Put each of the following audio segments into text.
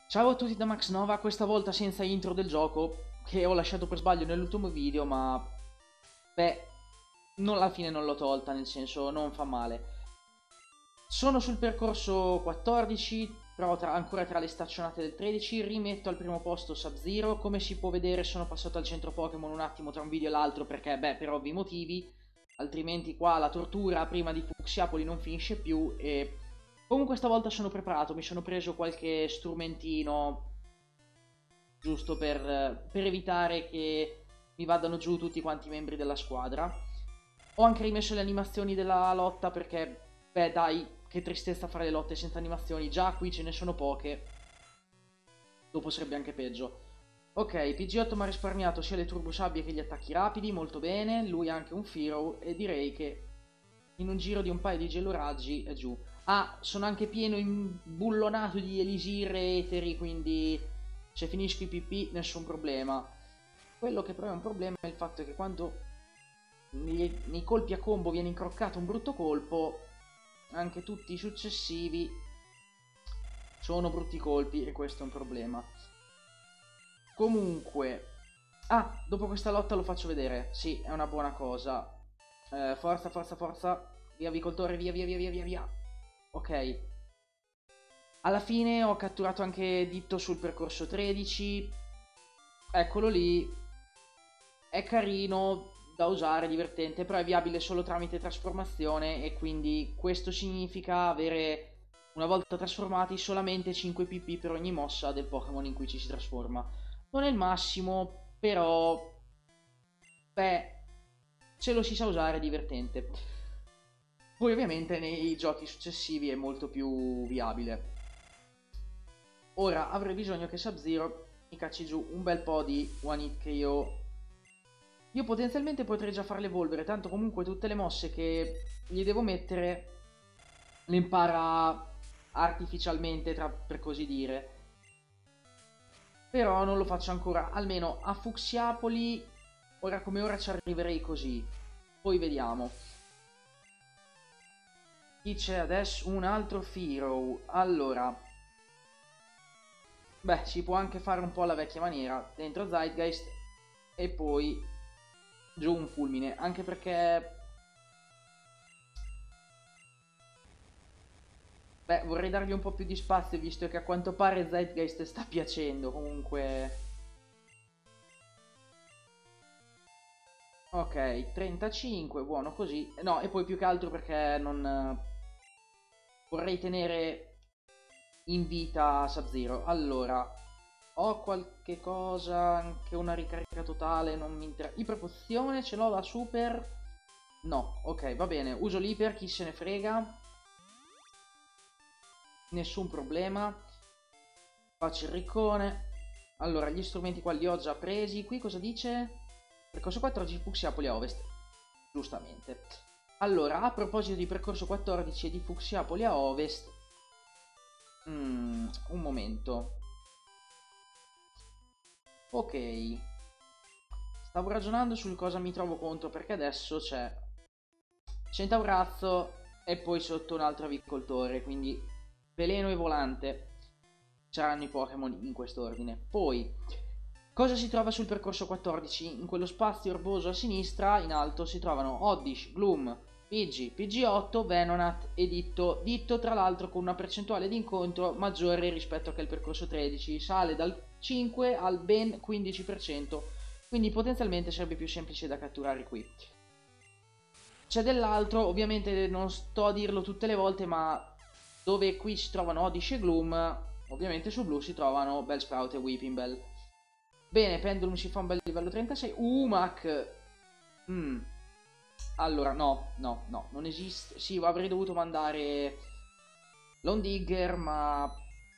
Ciao a tutti da Max Nova, questa volta senza intro del gioco, che ho lasciato per sbaglio nell'ultimo video, ma beh, alla fine non l'ho tolta, nel senso non fa male. Sono sul percorso 14, però ancora tra le staccionate del 13, rimetto al primo posto Sub-Zero, come si può vedere sono passato al centro Pokémon un attimo tra un video e l'altro perché, beh, per ovvi motivi, altrimenti qua la tortura prima di Fuxiapoli non finisce più e comunque stavolta sono preparato, mi sono preso qualche strumentino giusto per evitare che mi vadano giù tutti quanti i membri della squadra. Ho anche rimesso le animazioni della lotta perché, beh dai, che tristezza fare le lotte senza animazioni, già qui ce ne sono poche, dopo sarebbe anche peggio. Ok, PG8 mi ha risparmiato sia le turbosabbie che gli attacchi rapidi, molto bene, lui ha anche un Firo e direi che in un giro di un paio di geloraggi è giù. Ah, sono anche pieno imbullonato di elisir e eteri, quindi se finisco i PP nessun problema. Quello che però è un problema è il fatto che quando nei colpi a combo viene incroccato un brutto colpo, anche tutti i successivi sono brutti colpi e questo è un problema. Comunque, dopo questa lotta lo faccio vedere, sì, è una buona cosa. Forza, forza, forza, via Vicoltore, via, via, via, via, via, via. Ok, alla fine ho catturato anche Ditto sul percorso 13. Eccolo lì. È carino da usare, divertente, però è viabile solo tramite trasformazione e quindi questo significa avere, una volta trasformati, solamente 5 PP per ogni mossa del Pokémon in cui ci si trasforma. Non è il massimo, però, beh, se lo si sa usare è divertente. Poi ovviamente nei giochi successivi è molto più viabile. Ora avrei bisogno che Sub-Zero mi cacci giù un bel po' di One Hit KO. Io potenzialmente potrei già farle evolvere, tanto comunque tutte le mosse che gli devo mettere le impara artificialmente, per così dire. Però non lo faccio ancora, almeno a Fuxiapoli, ora come ora ci arriverei così. Poi vediamo. Chi c'è adesso? Un altro Firo. Allora, beh, si può anche fare un po' alla vecchia maniera, dentro Zeitgeist e poi giù un fulmine, anche perché, beh, vorrei dargli un po' più di spazio visto che a quanto pare Zeitgeist sta piacendo, comunque. Ok, 35, buono così. No, e poi più che altro perché non vorrei tenere in vita Sub-Zero. Allora, ho qualche cosa, anche una ricarica totale, non mi interessa. Iperpozione, ce l'ho la super? No, ok, va bene. Uso l'iper, chi se ne frega. Nessun problema. Faccio il riccone. Allora, gli strumenti qua li ho già presi. Qui cosa dice? Percorso 14, Fucsiapoli a ovest. Giustamente. Allora, a proposito di percorso 14 e di Fucsiapoli a ovest, un momento. Ok, stavo ragionando sul cosa mi trovo contro perché adesso c'è Centaurazzo e poi sotto un altro avicoltore, quindi veleno e volante saranno i Pokémon in quest'ordine. Poi, cosa si trova sul percorso 14? In quello spazio erboso a sinistra, in alto, si trovano Oddish, Gloom, Pidgey, Pidgeotto, Venonat e Ditto. Ditto tra l'altro con una percentuale di incontro maggiore rispetto a che il percorso 13, sale dal 5 al ben 15%, quindi potenzialmente sarebbe più semplice da catturare qui. C'è dell'altro, ovviamente non sto a dirlo tutte le volte, ma dove qui si trovano Oddish e Gloom, ovviamente su blu si trovano Bellsprout e Weeping Bell. Bene, Pendulum si fa un bel livello 36. Umac! Mm. Allora, no, no, no, non esiste. Sì, avrei dovuto mandare Lone Digger, ma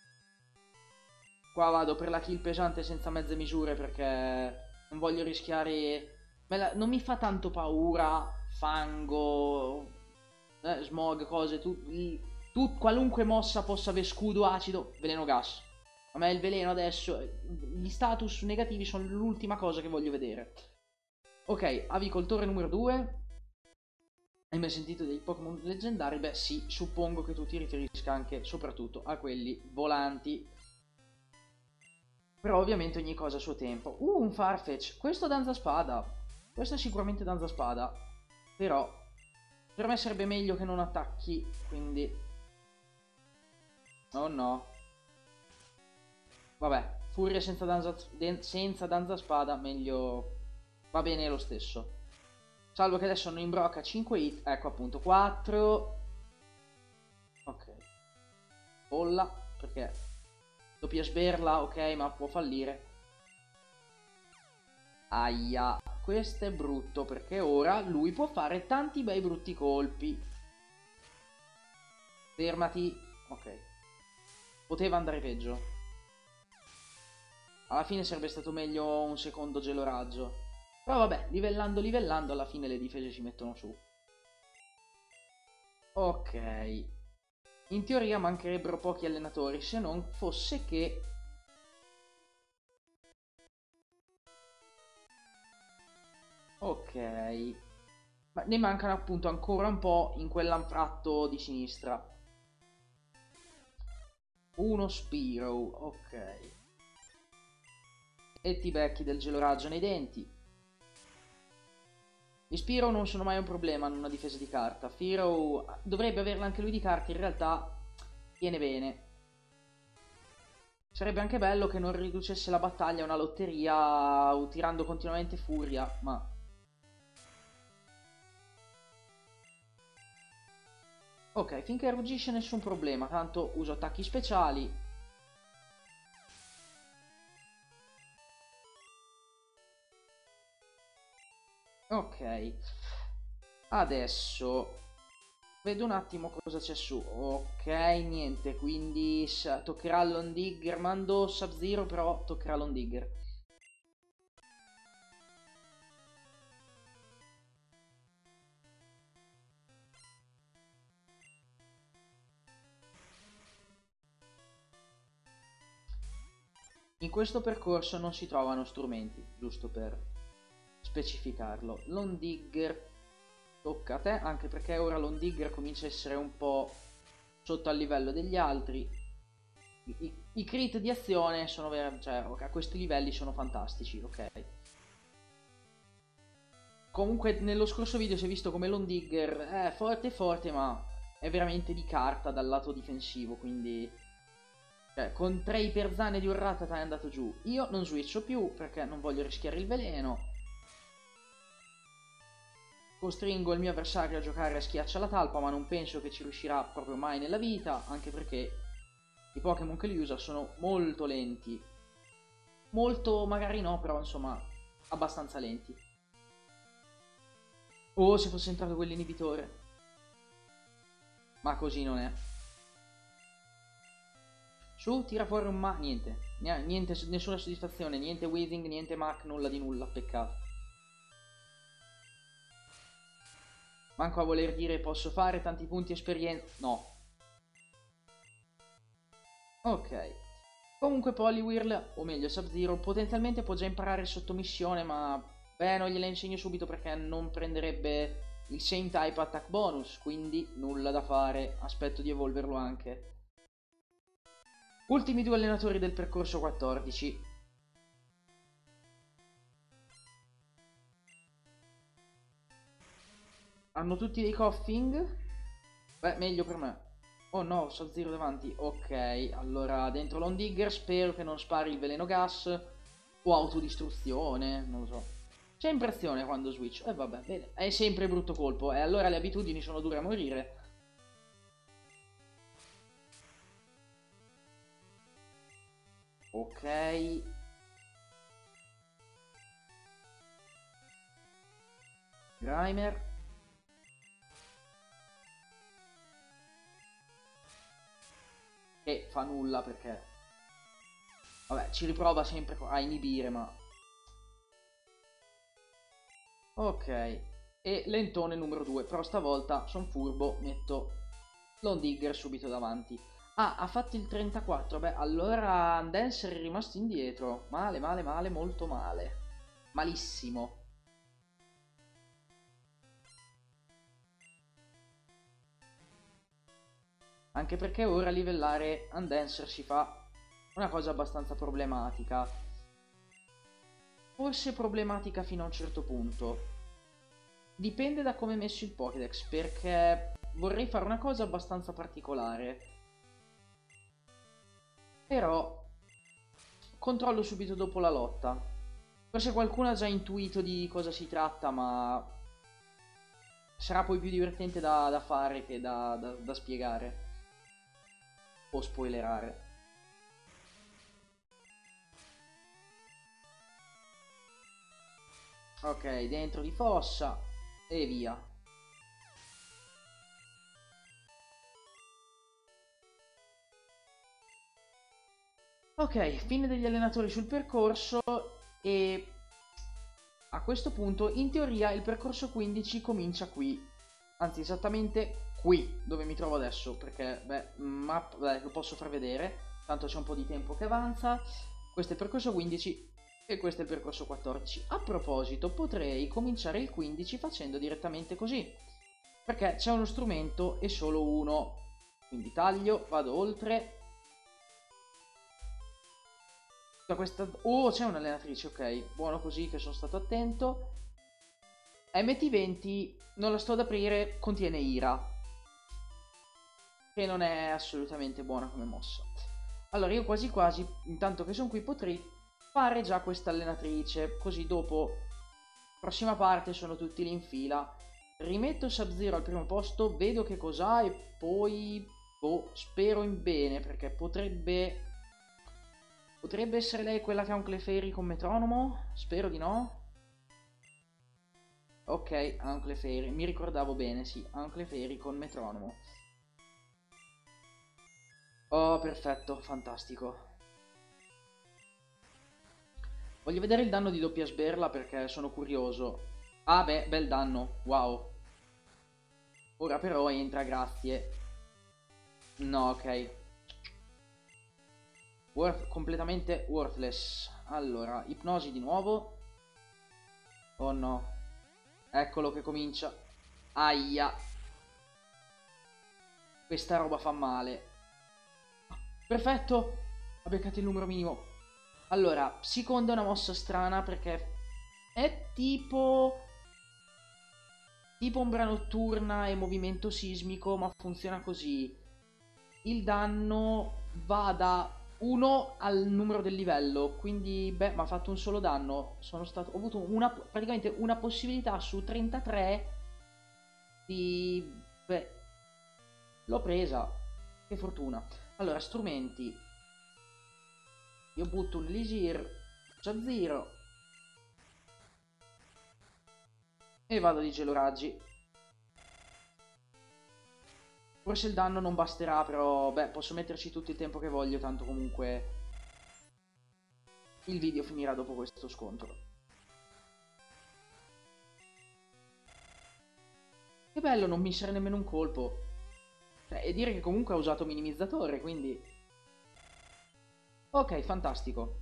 qua vado per la kill pesante senza mezze misure perché non voglio rischiare. Non mi fa tanto paura fango, smog, cose. Qualunque mossa possa avere scudo acido, veleno gas. A me il veleno adesso, gli status negativi sono l'ultima cosa che voglio vedere. Ok, avicoltore numero 2. Hai mai sentito dei Pokémon leggendari? Beh sì, suppongo che tu ti riferisca anche soprattutto a quelli volanti. Però ovviamente ogni cosa a suo tempo. Un Farfetch. Questo danza spada. Questo è sicuramente danza spada. Però per me sarebbe meglio che non attacchi. Quindi... Oh no. Vabbè. Furia senza danza spada. Meglio... Va bene lo stesso. Salvo che adesso non imbrocca 5 hit. Ecco appunto 4. Ok. Bolla. Perché doppia sberla. Ok, ma può fallire. Aia, questo è brutto perché ora lui può fare tanti bei brutti colpi. Fermati. Ok. Poteva andare peggio. Alla fine sarebbe stato meglio un secondo geloraggio. Però vabbè, livellando, livellando, alla fine le difese si mettono su. Ok. In teoria mancherebbero pochi allenatori, se non fosse che... Ok. Ma ne mancano appunto ancora un po' in quell'anfratto di sinistra. Uno Spiro, ok. E ti becchi del geloraggio nei denti. Gli Spiro non sono mai un problema in una difesa di carta. Firo dovrebbe averla anche lui di carta, in realtà tiene bene. Sarebbe anche bello che non riducesse la battaglia a una lotteria tirando continuamente furia, ma... Ok, finché ruggisce nessun problema, tanto uso attacchi speciali. Ok, adesso vedo un attimo cosa c'è su. Ok, niente, quindi toccherà Londigger. Mando Sub-Zero, però toccherà Londigger. In questo percorso non si trovano strumenti, giusto per specificarlo. Londigger tocca a te, anche perché ora Londigger comincia a essere un po' sotto al livello degli altri. I crit di azione sono cioè, a questi livelli sono fantastici, ok. Comunque nello scorso video si è visto come Londigger è forte forte, ma è veramente di carta dal lato difensivo, quindi... Cioè, con 3 iperzane di un Rattata è andato giù. Io non switcho più perché non voglio rischiare il veleno. Costringo il mio avversario a giocare a schiaccia la talpa, ma non penso che ci riuscirà proprio mai nella vita, anche perché i Pokémon che li usa sono molto lenti. Molto magari no, però insomma abbastanza lenti. Oh, se fosse entrato quell'inibitore. Ma così non è. Su, tira fuori un ma... Niente. Niente, nessuna soddisfazione. Niente Weaving, niente Mach, nulla di nulla. Peccato. Manco a voler dire posso fare tanti punti esperienza. No. Ok. Comunque Poliwhirl, o meglio Sub-Zero, potenzialmente può già imparare sottomissione, ma... Beh, non gliela insegno subito perché non prenderebbe il same type attack bonus, quindi nulla da fare. Aspetto di evolverlo anche. Ultimi due allenatori del percorso 14. Hanno tutti dei coughing? Beh, meglio per me. Oh no, Sub-Zero davanti. Ok, allora dentro Londigger spero che non spari il veleno gas o autodistruzione, non lo so. C'è impressione quando switch. E vabbè, bene. È sempre brutto colpo. E allora le abitudini sono dure a morire. Ok. Grimer. Che fa nulla perché... Vabbè, ci riprova sempre a inibire, ma... Ok. E lentone numero 2. Però stavolta sono furbo, metto Londigger subito davanti. Ah, ha fatto il 34. Beh, allora Dancer è rimasto indietro. Male, male, male, molto male. Malissimo. Anche perché ora livellare Undancer si fa una cosa abbastanza problematica. Forse problematica fino a un certo punto. Dipende da come è messo il Pokédex, perché vorrei fare una cosa abbastanza particolare. Però controllo subito dopo la lotta. Forse qualcuno ha già intuito di cosa si tratta, ma sarà poi più divertente da fare che da spiegare. O spoilerare. Ok, dentro di fossa e via. Ok, fine degli allenatori sul percorso e a questo punto in teoria il percorso 15 comincia qui, anzi esattamente qui dove mi trovo adesso, perché lo posso far vedere, tanto c'è un po' di tempo che avanza. Questo è il percorso 15 e questo è il percorso 14. A proposito, potrei cominciare il 15 facendo direttamente così, perché c'è uno strumento e solo uno, quindi taglio, vado oltre. Oh, c'è un'allenatrice, ok, buono così che sono stato attento. MT20 non la sto ad aprire, contiene Ira, che non è assolutamente buona come mossa. Allora io quasi quasi, intanto che sono qui, potrei fare già questa allenatrice, così dopo, prossima parte, sono tutti lì in fila. Rimetto Sub-Zero al primo posto, vedo che cos'ha e poi, boh, spero in bene, perché potrebbe essere lei quella che ha un Clefairy con metronomo? Spero di no. Ok, ha un Clefairy, mi ricordavo bene, sì, ha un Clefairy con metronomo. Oh, perfetto, fantastico. Voglio vedere il danno di doppia sberla perché sono curioso. Ah beh, bel danno, wow. Ora però entra, grazie. No, ok. Completamente worthless. Allora, ipnosi di nuovo. Oh no. Eccolo che comincia. Aia. Questa roba fa male. Perfetto. Ha beccato il numero minimo. Allora, Psiconda è una mossa strana perché è tipo ombra notturna e movimento sismico, ma funziona così. Il danno va da 1 al numero del livello, quindi beh, mi ha fatto un solo danno. Ho avuto praticamente una possibilità su 33 di... beh, l'ho presa. Che fortuna. Allora, strumenti. Io butto un Elisir, Sub-Zero e vado di geloraggi. Forse il danno non basterà, però beh, posso metterci tutto il tempo che voglio, tanto comunque il video finirà dopo questo scontro. Che bello non missere nemmeno un colpo. E dire che comunque ha usato minimizzatore, quindi... Ok, fantastico.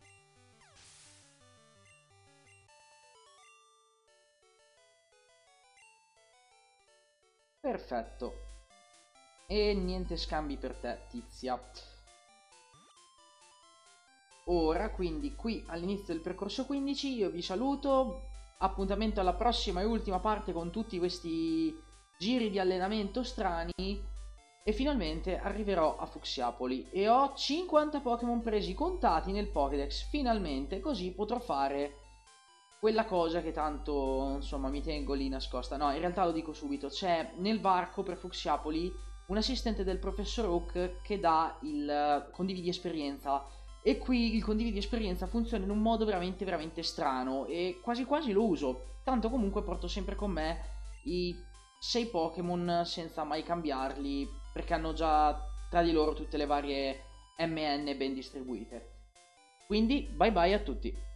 Perfetto. E niente scambi per te, tizia. Ora, quindi, qui all'inizio del percorso 15, io vi saluto. Appuntamento alla prossima e ultima parte con tutti questi giri di allenamento strani. E finalmente arriverò a Fucsiapoli. E ho 50 Pokémon presi contati nel Pokédex. Finalmente, così potrò fare quella cosa che tanto, insomma, mi tengo lì nascosta. No, in realtà lo dico subito. C'è nel varco per Fucsiapoli un assistente del professor Oak che dà il condividi esperienza. E qui il condividi esperienza funziona in un modo veramente veramente strano e quasi quasi lo uso. Tanto comunque porto sempre con me i 6 Pokémon senza mai cambiarli, perché hanno già tra di loro tutte le varie MN ben distribuite. Quindi bye bye a tutti.